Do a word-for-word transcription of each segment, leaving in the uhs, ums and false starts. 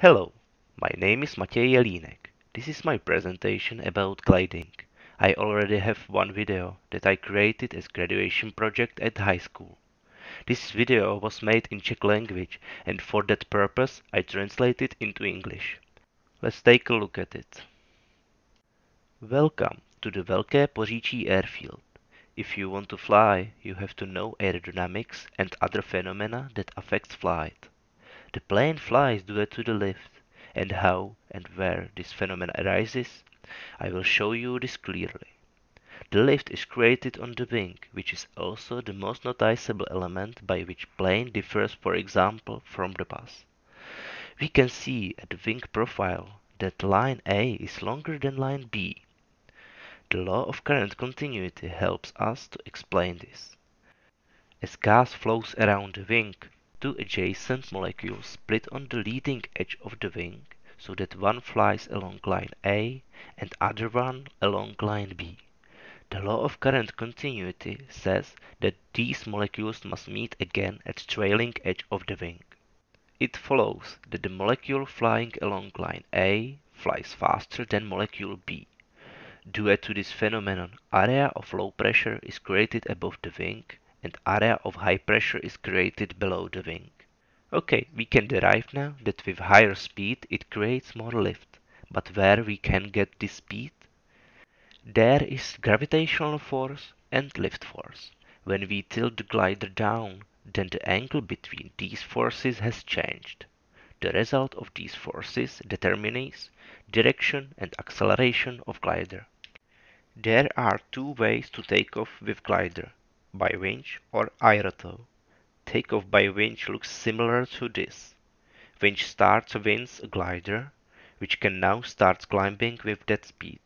Hello, my name is Matěj Jelínek. This is my presentation about gliding. I already have one video that I created as graduation project at high school. This video was made in Czech language and for that purpose I translated into English. Let's take a look at it. Welcome to the Velké Poříčí airfield. If you want to fly, you have to know aerodynamics and other phenomena that affect flight. The plane flies due to the lift, and how and where this phenomenon arises, I will show you this clearly. The lift is created on the wing, which is also the most noticeable element by which plane differs, for example, from the bus. We can see at the wing profile that line A is longer than line B. The law of current continuity helps us to explain this. As gas flows around the wing, two adjacent molecules split on the leading edge of the wing so that one flies along line A and other one along line B. The law of current continuity says that these molecules must meet again at trailing edge of the wing. It follows that the molecule flying along line A flies faster than molecule B. Due to this phenomenon, area of low pressure is created above the wing and area of high pressure is created below the wing. Okay, we can derive now that with higher speed it creates more lift. But where we can get this speed? There is gravitational force and lift force. When we tilt the glider down, then the angle between these forces has changed. The result of these forces determines direction and acceleration of glider. There are two ways to take off with glider, by winch or aerotow. Takeoff by winch looks similar to this. Winch starts winds a glider, which can now start climbing with that speed.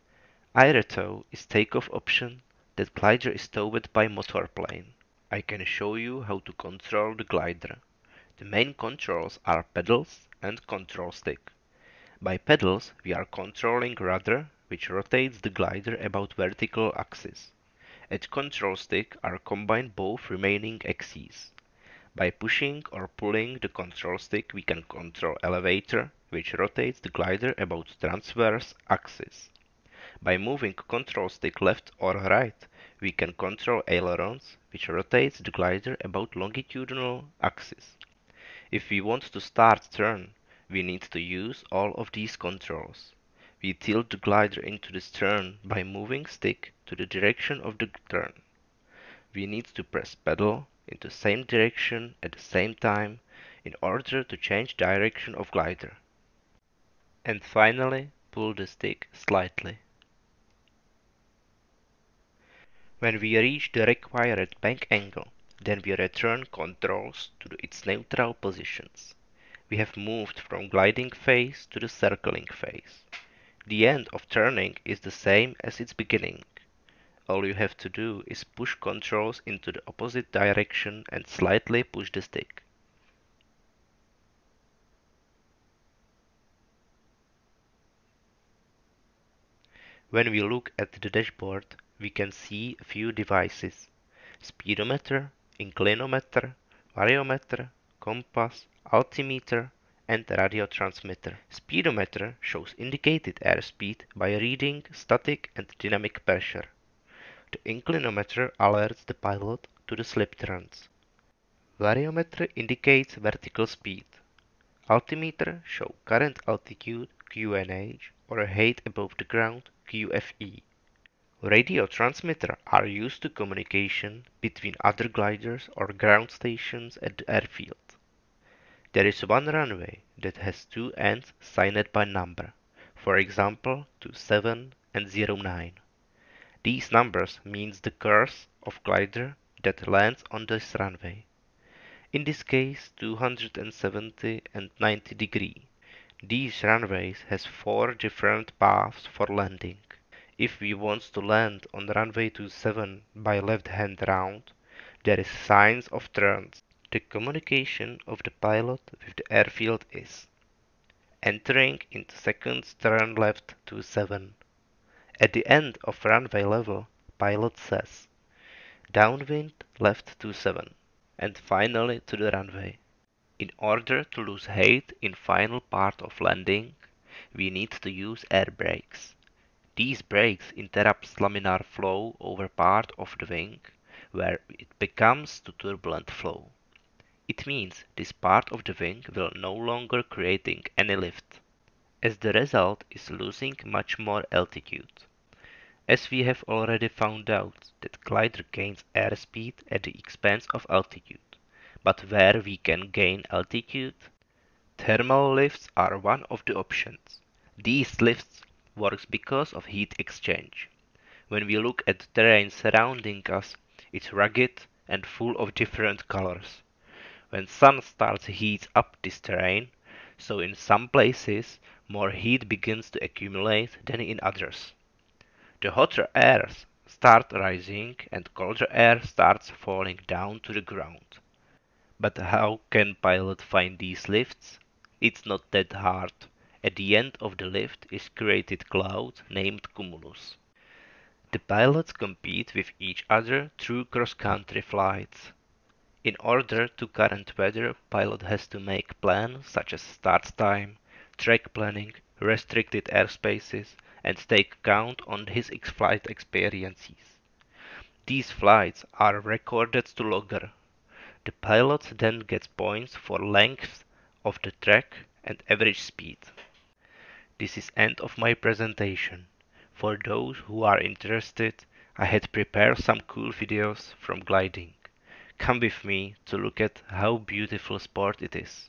Aerotow is takeoff option that glider is towed by motor plane. I can show you how to control the glider. The main controls are pedals and control stick. By pedals we are controlling rudder, which rotates the glider about vertical axis. At control stick are combined both remaining axes. By pushing or pulling the control stick we can control elevator, which rotates the glider about transverse axis. By moving control stick left or right, we can control ailerons, which rotates the glider about longitudinal axis. If we want to start turn, we need to use all of these controls. We tilt the glider into the stern by moving stick to the direction of the turn. We need to press pedal in the same direction at the same time in order to change direction of glider. And finally, pull the stick slightly. When we reach the required bank angle, then we return controls to its neutral positions. We have moved from gliding phase to the circling phase. The end of turning is the same as its beginning. All you have to do is push controls into the opposite direction and slightly push the stick. When we look at the dashboard, we can see a few devices: speedometer, inclinometer, variometer, compass, altimeter, and radio transmitter. Speedometer shows indicated airspeed by reading static and dynamic pressure. The inclinometer alerts the pilot to the slip trends. Variometer indicates vertical speed. Altimeter shows current altitude Q N H or height above the ground Q F E. Radio transmitters are used to communication between other gliders or ground stations at the airfield. There is one runway that has two ends signed by number, for example two seven and zero nine. These numbers means the course of glider that lands on this runway. In this case two hundred seventy and ninety degree. These runways has four different paths for landing. If we want to land on runway two seven by left hand round, there is signs of turns. The communication of the pilot with the airfield is: entering into seconds turn left two seven. At the end of runway level, pilot says downwind left two seven. And finally to the runway. In order to lose height in final part of landing, we need to use air brakes. These brakes interrupt laminar flow over part of the wing, where it becomes to turbulent flow. It means this part of the wing will no longer creating any lift. As the result is losing much more altitude. As we have already found out that glider gains airspeed at the expense of altitude. But where we can gain altitude? Thermal lifts are one of the options. These lifts works because of heat exchange. When we look at the terrain surrounding us, it's rugged and full of different colors. When sun starts heats up this terrain, so in some places more heat begins to accumulate than in others. The hotter airs start rising and colder air starts falling down to the ground. But how can pilot find these lifts? It's not that hard. At the end of the lift is created cloud named cumulus. The pilots compete with each other through cross-country flights. In order to current weather, pilot has to make plans such as start time, track planning, restricted airspaces, and take count on his flight experiences. These flights are recorded to logger. The pilot then gets points for length of the track and average speed. This is end of my presentation. For those who are interested, I had prepared some cool videos from gliding. Come with me to look at how beautiful sport it is.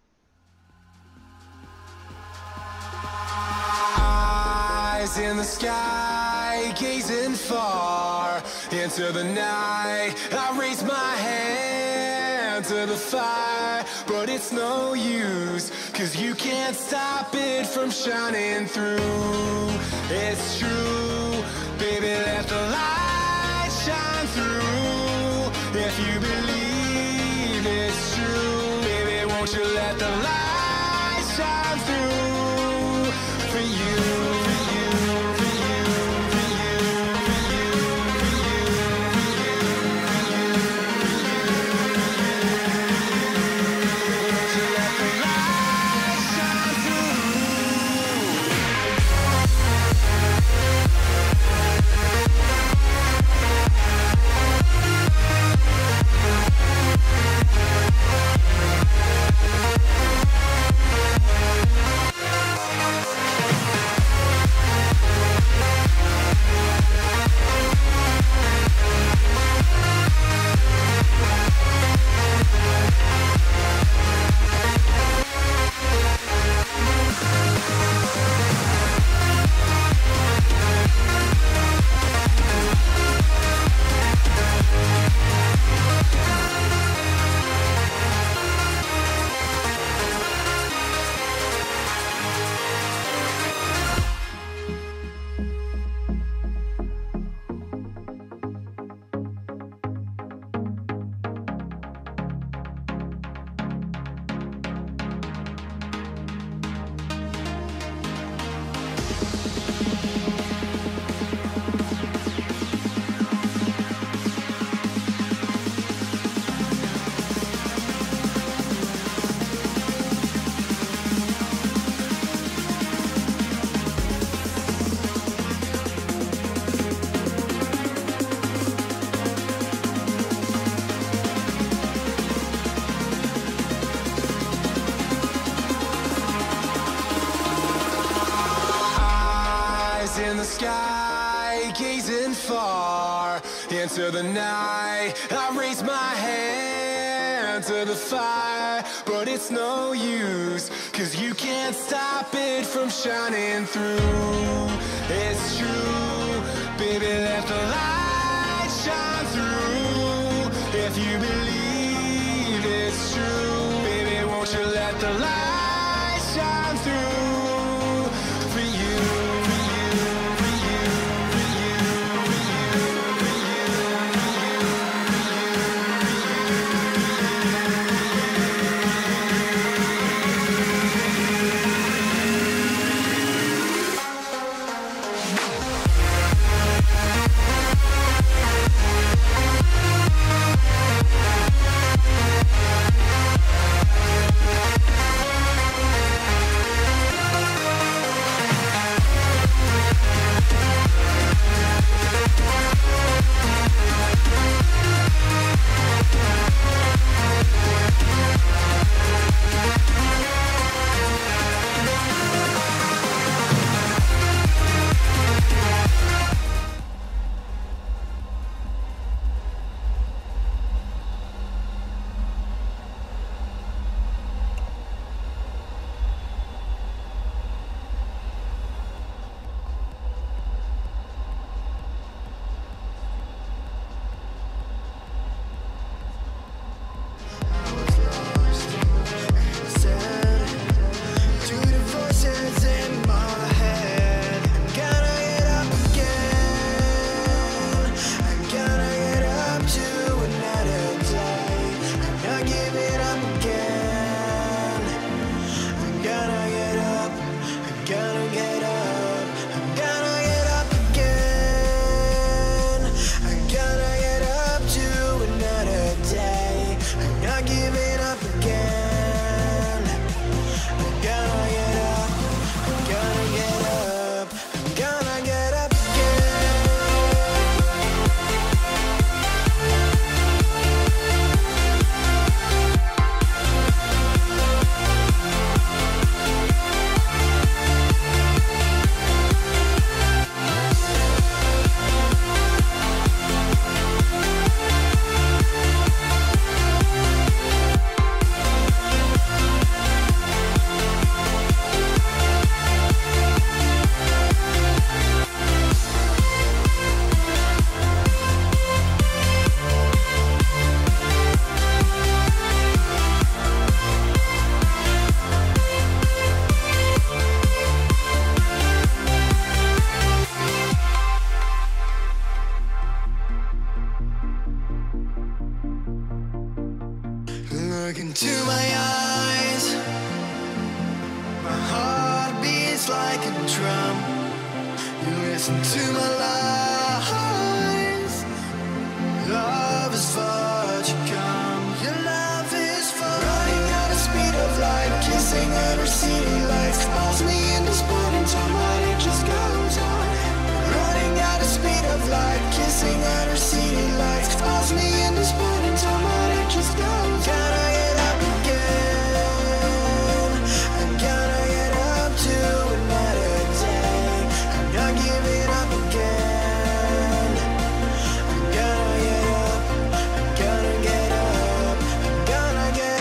Eyes in the sky, gazing far into the night. I raise my hand to the fire, but it's no use, cause you can't stop it from shining through. It's true, baby, let the light shine through. If you believe it's true, baby, won't you let the light shine through for you. In the sky, gazing far into the night. I raise my hand to the fire, but it's no use, cause you can't stop it from shining through. It's true, baby, let the light shine through. If you believe it's true, baby, won't you let the light shine through for you. beats like a drum. You listen to my lies. Love is far to come. Your love is far. Running at the speed of light, kissing under city lights. Calls me in this morning time, but it just goes on. Running at the speed of light, kissing under city lights. Calls me in this morning time, but it just goes on. Gotta get up again. I gotta get up to another day. I'm not giving up again. I'm gonna get up. I'm gonna get up. I'm gonna get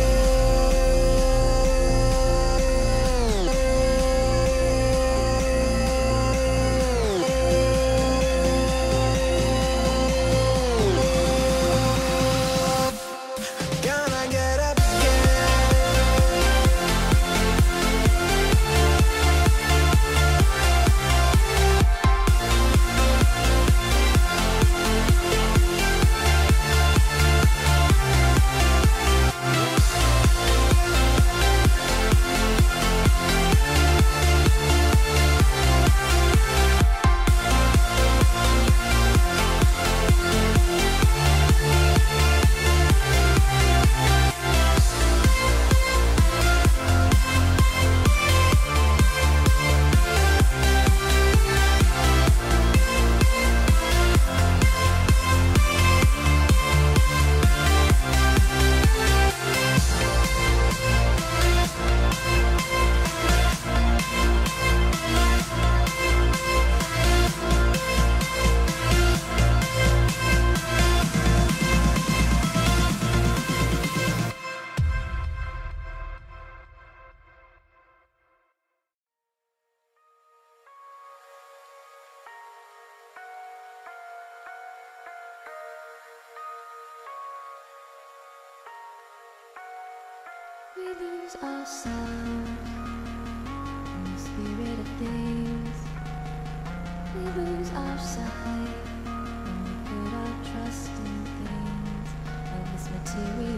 Gonna get up We lose ourselves in the spirit of things. We lose our sight when we put our trust in things of this material.